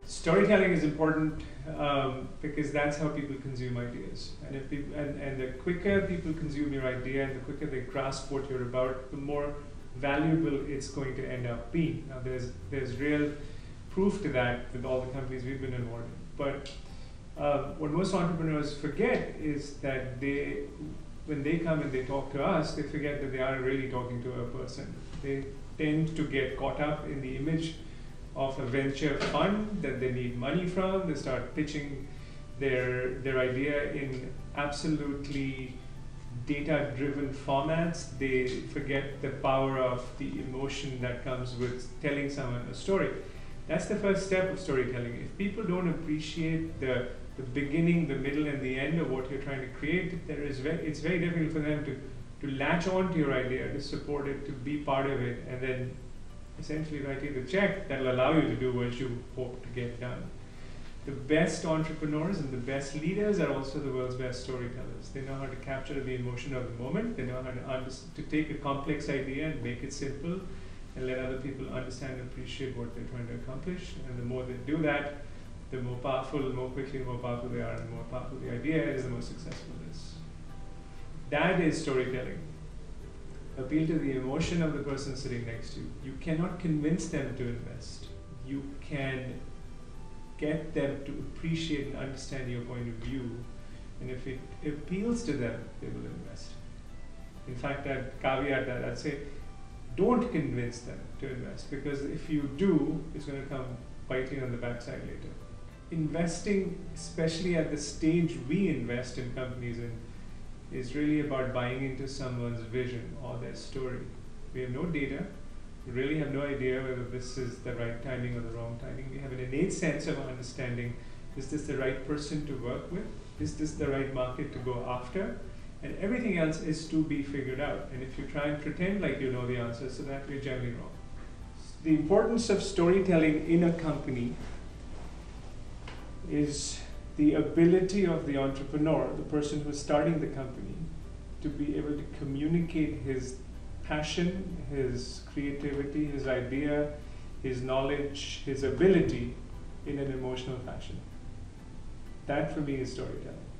Storytelling is important because that's how people consume ideas. And if people, and the quicker people consume your idea and the quicker they grasp what you're about, the more valuable it's going to end up being. Now there's real proof to that with all the companies we've been involved in. But what most entrepreneurs forget is that when they come and they talk to us, they forget that they aren't really talking to a person. They tend to get caught up in the image of a venture fund that they need money from. They start pitching their idea in absolutely data-driven formats. They forget the power of the emotion that comes with telling someone a story. That's the first step of storytelling. If people don't appreciate the beginning, the middle, and the end of what you're trying to create, it's very difficult for them to latch on to your idea, to support it, to be part of it, and then essentially write you the check that will allow you to do what you hope to get done. The best entrepreneurs and the best leaders are also the world's best storytellers. They know how to capture the emotion of the moment. They know how to take a complex idea and make it simple and let other people understand and appreciate what they're trying to accomplish. And the more they do that, the more powerful, the more quickly, the more powerful they are, and the more powerful the idea is, the more successful it is. That is storytelling. Appeal to the emotion of the person sitting next to you. You cannot convince them to invest. You can get them to appreciate and understand your point of view, and if it appeals to them, they will invest. In fact, I'd caveat that. I'd say, don't convince them to invest, because if you do, it's going to come biting on the backside later. Investing, especially at the stage we invest in companies in, is really about buying into someone's vision or their story. We have no data. We really have no idea whether this is the right timing or the wrong timing. We have an innate sense of understanding, is this the right person to work with? Is this the right market to go after? And everything else is to be figured out. And if you try and pretend like you know the answer, so that you're generally wrong. The importance of storytelling in a company is the ability of the entrepreneur, the person who's starting the company, to be able to communicate his passion, his creativity, his idea, his knowledge, his ability in an emotional fashion. That for me is storytelling.